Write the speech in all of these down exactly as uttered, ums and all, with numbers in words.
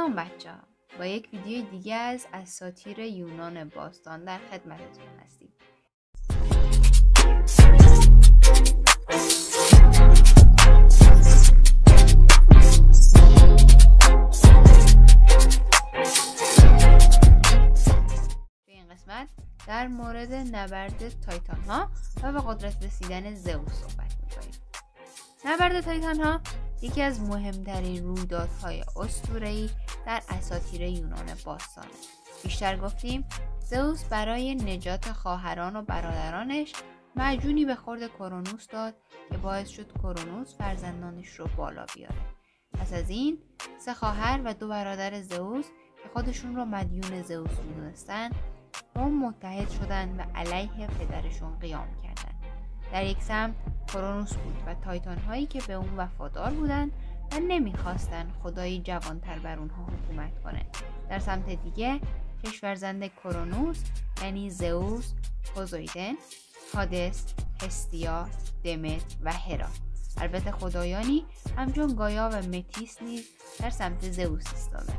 سلام بچه ها، با یک ویدیو دیگه از اساطیر یونان باستان در خدمتتون هستیم. به این قسمت در مورد نبرد تایتان ها و به قدرت رسیدن زئوس صحبت می‌کنیم. نبرد تایتان ها یکی از مهمترین رویدادهای اسطوره‌ای در اساطیر یونان باستانه. بیشتر گفتیم زئوس برای نجات خواهران و برادرانش معجونی به خورد کرونوس داد که باعث شد کرونوس فرزندانش رو بالا بیاره. پس از این سه خواهر و دو برادر زئوس که خودشون رو مدیون زئوس می‌دونستن با اون متحد شدن و علیه پدرشون قیام کردن. در یک سمت کرونوس بود و تایتان هایی که به اون وفادار بودن و نمیخواستن خدایی جوانتر بر اونها حکومت کنه. در سمت دیگه کشورزند کرونوس یعنی زئوس، پوزیدون، هادس، هستیا، دمت و هرا. البته خدایانی همچون گایا و متیس نیز در سمت زئوس ایستادند.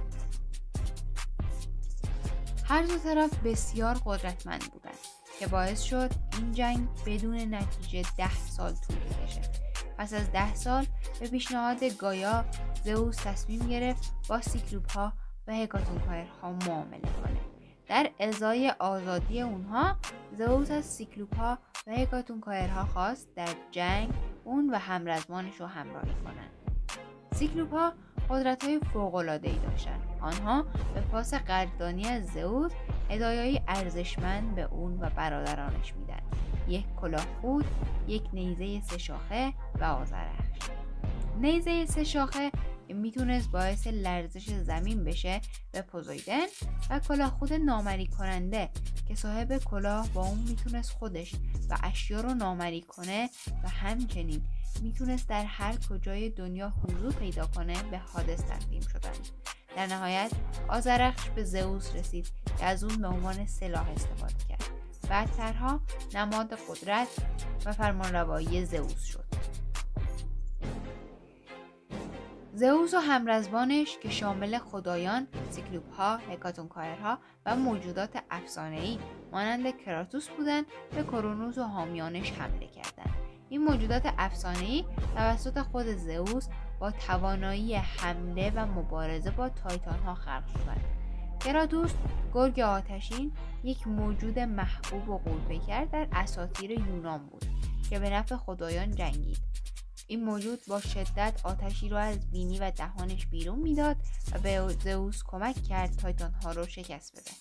هر دو طرف بسیار قدرتمند بودند که باعث شد این جنگ بدون نتیجه ده سال طول بکشه. پس از ده سال به پیشنهاد گایا زئوس تصمیم گرفت با سیکلوپ ها و هکاتونکایر ها معامله کنه. در ازای آزادی اونها زئوس از سیکلوپ ها و هکاتونکایر ها خواست در جنگ اون و همرزمانش رو همراهی کنن. سیکلوپ ها قدرت های فوق العاده ای داشتن. آنها به پاس قدردانی از زئوس هدایایی ارزشمند به اون و برادرانش میدن: یک کلاه خود، یک نیزه سه شاخه و آذرخش. نیزه سه شاخه که میتونست باعث لرزش زمین بشه به پوزیدون و کلاه خود نامری کننده که صاحب کلاه با اون میتونست خودش و اشیا رو نامری کنه و همچنین میتونست در هر کجای دنیا حضور پیدا کنه به هادس تقدیم شدن. در نهایت آذرخش به زئوس رسید که از اون به عنوان سلاح استفاده کرد. بعدترها نماد قدرت و فرمانروایی زئوس شد. زئوس و همرزبانش که شامل خدایان، سیکلوپ ها، هکاتونکایر ها و موجودات افسانه‌ای مانند کراتوس بودند، به کرونوس و حامیانش حمله کردند. این موجودات افسانه‌ای توسط خود زئوس با توانایی حمله و مبارزه با تایتان ها خلق شدند. کراتوس، گرگ آتشین، یک موجود محبوب و غول‌پیکر در اساطیر یونان بود که به نفع خدایان جنگید. این موجود با شدت آتشی را از بینی و دهانش بیرون میداد و به زئوس کمک کرد تایتان ها رو شکست بده.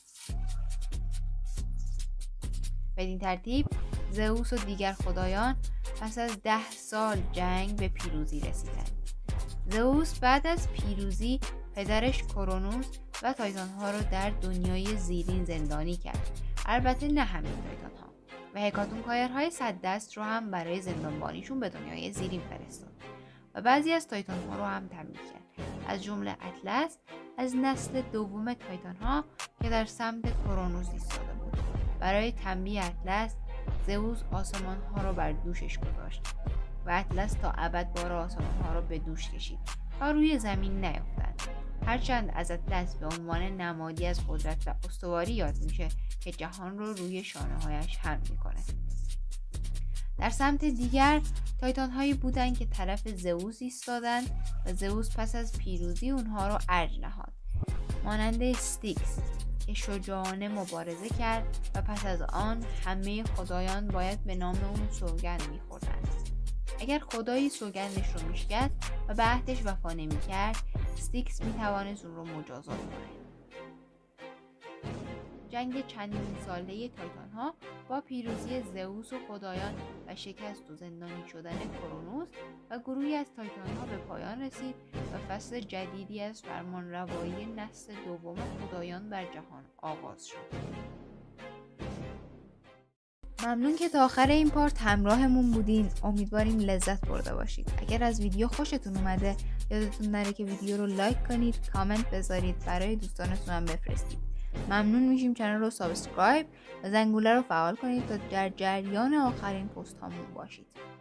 بدین ترتیب زئوس و دیگر خدایان پس از ده سال جنگ به پیروزی رسیدند. زئوس بعد از پیروزی پدرش کرونوس و تایتان ها رو در دنیای زیرین زندانی کرد. البته نه همه تایتان ها و هکاتونکایرهای صد دست رو هم برای زندانبانیشون به دنیای زیرین فرستاد و بعضی از تایتان ها رو هم تمرین کرد، از جمله اطلس از نسل دوم تایتان ها که در سمت کرونوس ایستاده بود. برای تنبیه اطلس زئوس آسمان ها رو بر دوشش گذاشت و اطلس تا ابد بار آسمان ها رو به دوش کشید تا روی زمین نیفتند. هرچند از اطلس به عنوان نمادی از قدرت و استواری یاد میشه که جهان رو روی شانه هایش حمل میکنه. در سمت دیگر تایتان هایی بودند که طرف زئوس ایستادند و زئوس پس از پیروزی اونها رو ارج نهاد، مانند ستیکس که شجاعانه مبارزه کرد و پس از آن همه خدایان باید به نام اون سوگند میخوردند. اگر خدایی سوگندش رو میشکست و به عهدش وفا نمیکرد، ستیکس میتوانست اون رو مجازات کنه. جنگ چندین ساله تایتان ها با پیروزی زئوس و خدایان و شکست و زندانی شدن کرونوس و گروهی از تایتان ها به پایان رسید و فصل جدیدی از فرمانروایی نسل دوم خدایان بر جهان آغاز شد. ممنون که تا آخر این پارت همراهمون بودین. امیدواریم لذت برده باشید. اگر از ویدیو خوشتون اومده یادتون نره که ویدیو رو لایک کنید، کامنت بذارید، برای دوستانتون هم بفرستید. ممنون میشیم چنل رو سابسکرایب و زنگوله رو فعال کنید تا در جریان آخرین پست هامون باشید.